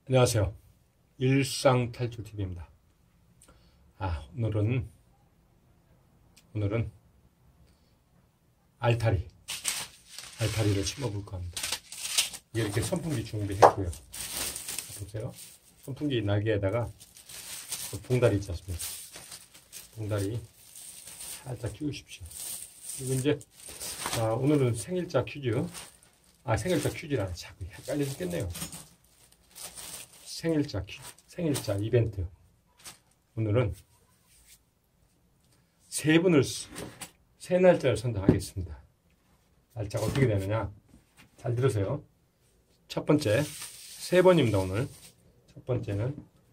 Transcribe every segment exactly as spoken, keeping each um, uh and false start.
안녕하세요. 일상탈출티비입니다. 아, 오늘은, 오늘은 알타리, 알타리를 심어볼까 합니다. 이게 이렇게 선풍기 준비했고요. 보세요. 선풍기 날개에다가 봉다리 있지 않습니까? 봉다리 살짝 끼우십시오. 그리고 이제, 아, 오늘은 생일자 퀴즈. 아, 생일자 퀴즈라 자꾸 헷갈려 죽겠네요. 생일자 퀴즈, 생일자 이벤트. 오늘은 세 분을, 세 날짜를 선정하겠습니다. 날짜가 어떻게 되느냐? 잘 들으세요. 첫 번째, 세 번입니다, 오늘. 첫 번째는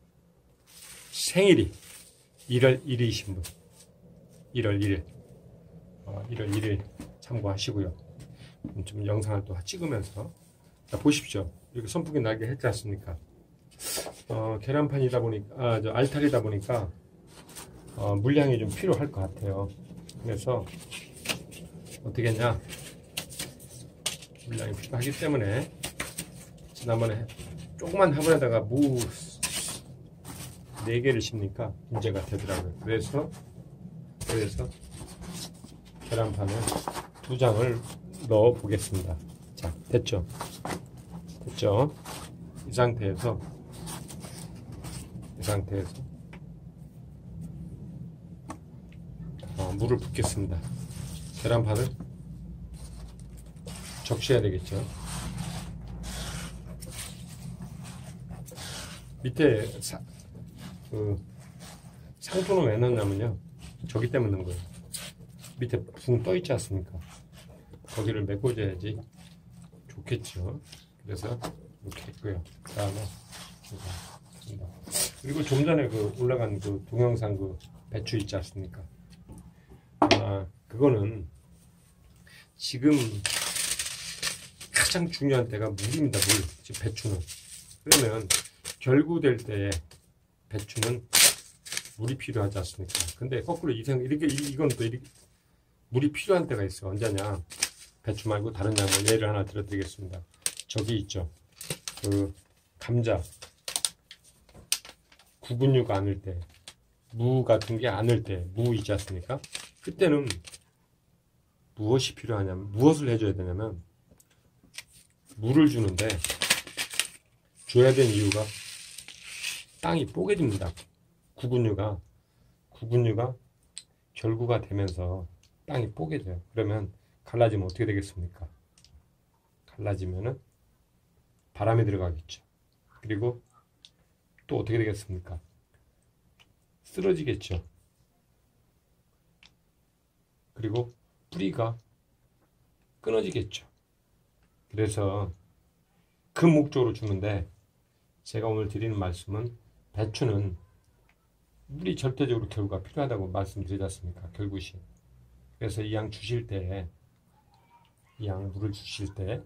생일이 일월 일일이신 분. 일월 일일. 어, 일월 일일 참고하시고요. 좀 영상을 또 찍으면서. 자, 보십시오. 이렇게 선풍기 나게 했지 않습니까? 어, 계란판이다 보니까, 아, 저 알타리다 보니까, 어, 물량이 좀 필요할 것 같아요. 그래서, 어떻게 했냐. 물량이 필요하기 때문에, 지난번에 조그만 화분에다가 무 네 개를 심니까 문제가 되더라고요. 그래서, 그래서, 계란판을 두 장을 넣어 보겠습니다. 자, 됐죠? 됐죠? 이 상태에서, 이 상태에서 어, 물을 붓겠습니다. 계란판을 적셔야 되겠죠. 밑에 사, 그 상토는 왜 넣냐면요, 저기 때문에 넣는 거예요. 밑에 붕 떠 있지 않습니까? 거기를 메꿔줘야지 좋겠죠. 그래서 이렇게 했고요. 그 다음에 그리고 좀 전에 그 올라간 그 동영상 그 배추 있지 않습니까? 아, 그거는 지금 가장 중요한 때가 물입니다. 물. 지금 배추는. 그러면 결구될 때에 배추는 물이 필요하지 않습니까? 근데 거꾸로 이생 이렇게 이건 또 이렇게 물이 필요한 때가 있어. 언제냐? 배추 말고 다른 양 뭐 예를 하나 들어드리겠습니다. 저기 있죠. 그 감자. 구근류가 안을 때, 무 같은 게 안을 때, 무 있지 않습니까? 그때는 무엇이 필요하냐면, 무엇을 해줘야 되냐면, 물을 주는데, 줘야 되는 이유가, 땅이 뽀개집니다. 구근류가, 구근류가 결구가 되면서 땅이 뽀개져요. 그러면 갈라지면 어떻게 되겠습니까? 갈라지면은 바람이 들어가겠죠. 그리고 또 어떻게 되겠습니까? 쓰러지겠죠. 그리고 뿌리가 끊어지겠죠. 그래서 그 목적으로 주는데, 제가 오늘 드리는 말씀은 배추는 물이 절대적으로 결구가 필요하다고 말씀드리지 않습니까? 결구시. 그래서 이 양 주실 때, 이 양 물을 주실 때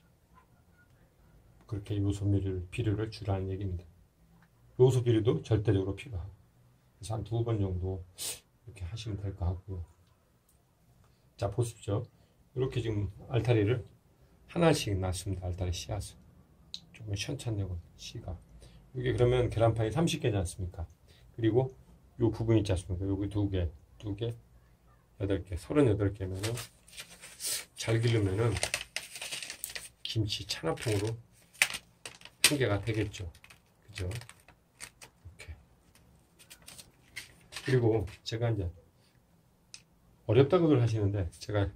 그렇게 요소 비료를 주라는 얘기입니다. 요소 비료도 절대적으로 필요하고, 그래서 한 두 번 정도 이렇게 하시면 될 것 같고요. 자, 보십시오. 이렇게 지금 알타리를 하나씩 놨습니다. 알타리 씨앗을 조금 시원찮냐고 씨가. 이게 그러면 계란판이 삼십 개지 않습니까? 그리고 요 부분 있지 않습니까? 여기 두 개, 두 개, 여덟 개, 서른여덟 개면은 잘 기르면은 김치 찬화통으로 한 개가 되겠죠. 그죠? 그리고 제가 이제 어렵다고들 하시는데, 제가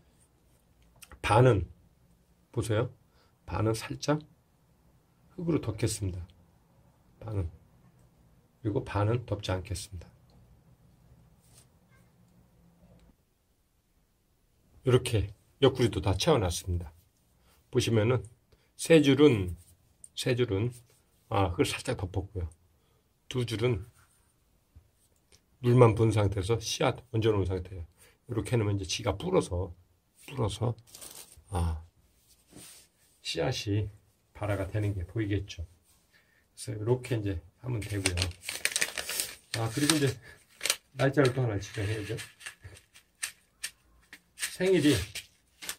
반은 보세요. 반은 살짝 흙으로 덮겠습니다. 반은. 그리고 반은 덮지 않겠습니다. 이렇게 옆구리도 다 채워놨습니다. 보시면은 세 줄은 세 줄은 아 흙을 살짝 덮었고요. 두 줄은 물만 분 상태에서 씨앗 얹어놓은 상태예요. 이렇게 해놓으면 이제 지가 불어서 불어서 아 씨앗이 발화가 되는 게 보이겠죠. 그래서 이렇게 이제 하면 되고요. 아 그리고 이제 날짜를 또 하나 지정해야죠. 생일이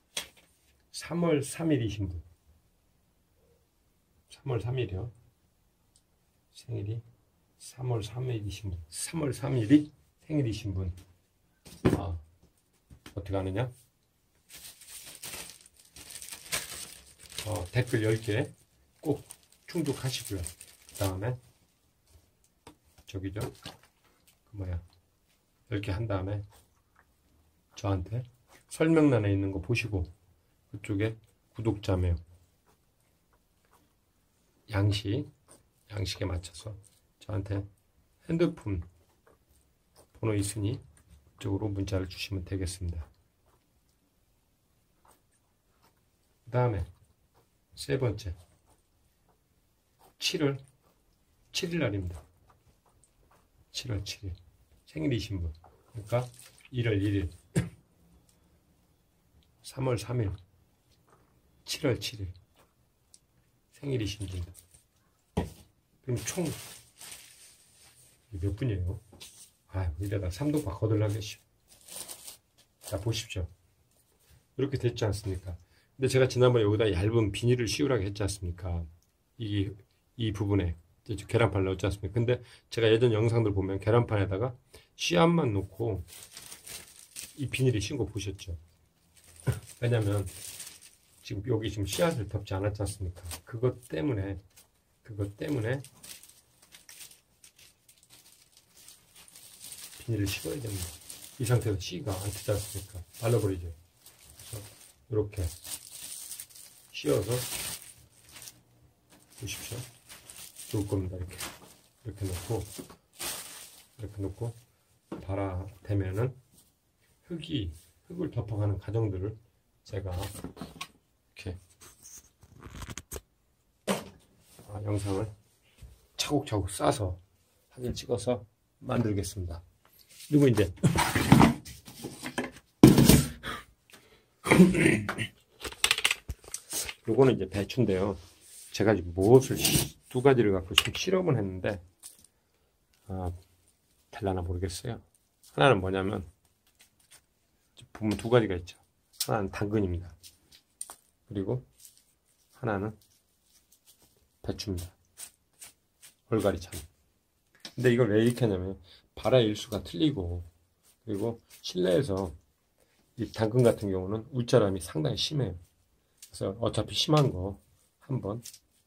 삼월 삼일이신 분. 삼월 삼일이요. 생일이 삼월 삼일이신 분, 삼월 삼일이 생일이신 분, 아, 어떻게 하느냐? 어, 댓글 열 개 꼭 충족하시고요. 그 다음에 저기죠, 그 뭐야, 열 개 한 다음에 저한테 설명란에 있는 거 보시고 그쪽에 구독자명 양식 양식에 맞춰서 저한테 핸드폰 번호 있으니 그쪽으로 문자를 주시면 되겠습니다. 그 다음에 세 번째, 칠월 칠일 날입니다. 칠월 칠일 생일이신 분, 그러니까 일월 일일, 삼월 삼일, 칠월 칠일 생일이신 분입니다. 그럼 총 몇 분이에요? 아, 이러다 삼동박 거들나겠죠. 자, 보십시오. 이렇게 됐지 않습니까? 근데 제가 지난번에 여기다 얇은 비닐을 씌우라고 했지 않습니까? 이, 이 부분에 계란판을 넣었지 않습니까? 근데 제가 예전 영상들 보면 계란판에다가 씨앗만 놓고 이 비닐이 씌운 거 보셨죠? 왜냐면 지금 여기 지금 씨앗을 덮지 않았지 않습니까? 그것 때문에 그것 때문에 비닐을 씌워야 됩니다. 이 상태에서 씨가 안 트지 않습니까? 발라버리죠. 그래서 이렇게 씌워서 보십시오. 좋을 겁니다. 이렇게 이렇게 놓고 이렇게 놓고 발아대면은 흙이 흙을 덮어가는 과정들을 제가 이렇게 아, 영상을 차곡차곡 싸서 사진 찍어서 만들겠습니다. 그리고 이제 요거는 이제 배추인데요. 제가 지금 무엇을 두 가지를 갖고 지금 실험을 했는데 아, 될라나 모르겠어요. 하나는 뭐냐면 보면 두 가지가 있죠. 하나는 당근입니다. 그리고 하나는 배추입니다. 얼갈이참. 근데 이걸 왜 이렇게 하냐면 발화 일수가 틀리고, 그리고 실내에서 이 당근 같은 경우는 울자람이 상당히 심해요. 그래서 어차피 심한 거 한번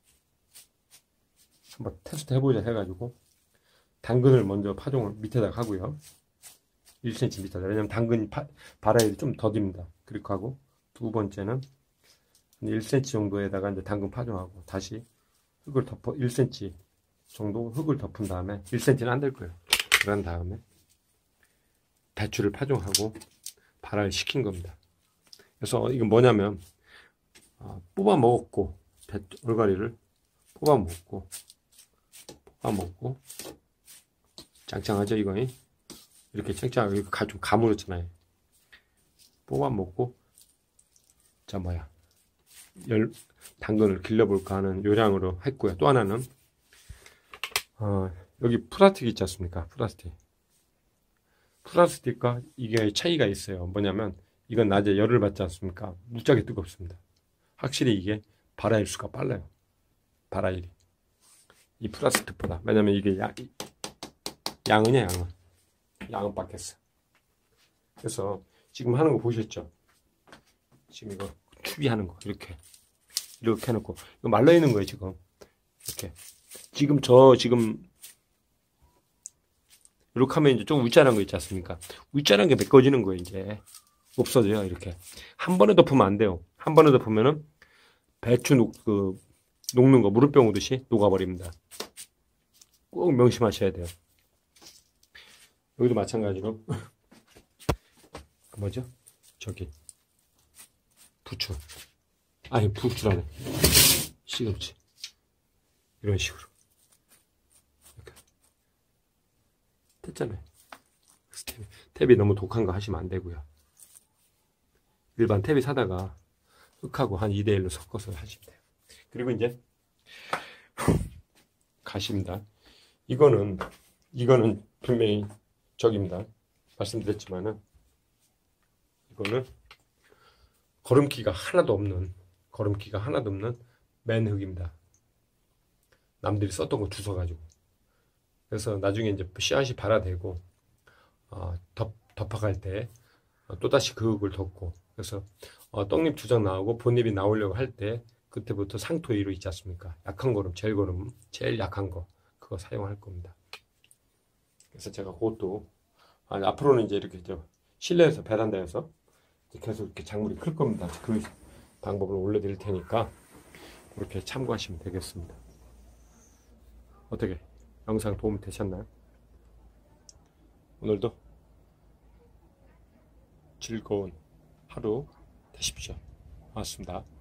한번 테스트 해보자 해가지고 당근을 먼저 파종을 밑에다 하고요. 일 센티미터 밑에다. 왜냐면 당근이 파, 발화율이 좀 더딥니다. 그렇게 하고 두 번째는 일 센티미터 정도에다가 이제 당근 파종하고 다시 흙을 덮어 일 센티미터 정도 흙을 덮은 다음에 일 센티미터는 안 될 거예요. 그런 다음에 배추를 파종하고 발화를 시킨 겁니다. 그래서 이건 뭐냐면 어, 뽑아 먹었고 배, 얼갈이를 뽑아 먹고 뽑아 먹고 짱짱하죠 이거? 이렇게 짱짱하게 이렇게 좀 가물었잖아요. 뽑아 먹고 자 뭐야 열 당근을 길러볼까 하는 요량으로 했고요. 또 하나는 어, 여기 플라스틱 있지 않습니까? 플라스틱. 플라스틱과 이게 차이가 있어요. 뭐냐면 이건 낮에 열을 받지 않습니까? 무지하게 뜨겁습니다. 확실히 이게 발화일수가 빨라요. 발화일이. 이 플라스틱보다. 왜냐면 이게 야, 양은이야, 양은. 양은 빡겠어. 그래서 지금 하는 거 보셨죠? 지금 이거 추비하는 거. 이렇게. 이렇게 해놓고. 이거 말라있는 거예요, 지금. 이렇게. 지금 저, 지금 이렇게 하면 이제 좀 울자란 거 있지 않습니까? 울자란 게 메꿔지는 거예요, 이제. 없어져요, 이렇게. 한 번에 덮으면 안 돼요. 한 번에 덮으면은 배추 녹, 그, 녹는 거, 무릎병 오듯이 녹아버립니다. 꼭 명심하셔야 돼요. 여기도 마찬가지로. 그 뭐죠? 저기. 부추. 아니, 부추라네. 시금치. 이런 식으로. 이렇게. 됐잖아요. 탭이, 탭이 너무 독한 거 하시면 안 되고요. 일반 탭이 사다가 흙하고 한 이 대 일로 섞어서 하시면 돼요. 그리고 이제 가시입니다. 이거는 이거는 분명히 저기입니다. 말씀드렸지만은 이거는 거름기가 하나도 없는 거름기가 하나도 없는 맨 흙입니다. 남들이 썼던 거 주워가지고 그래서 나중에 이제 씨앗이 발화되고 어, 덮, 덮어갈 때 어, 또다시 그흙을 덮고, 그래서 어, 떡잎 두 장 나오고 본잎이 나오려고 할 때 그때부터 상토이로 있지 않습니까? 약한 거름, 제일 거름, 제일 약한 거 그거 사용할 겁니다. 그래서 제가 그것도 아니, 앞으로는 이제 이렇게 저 실내에서 베란다에서 계속 이렇게 작물이 클 겁니다. 그 방법을 올려드릴 테니까 그렇게 참고하시면 되겠습니다. 어떻게 영상 도움 되셨나요? 오늘도 즐거운 하루 되십시오. 고맙습니다.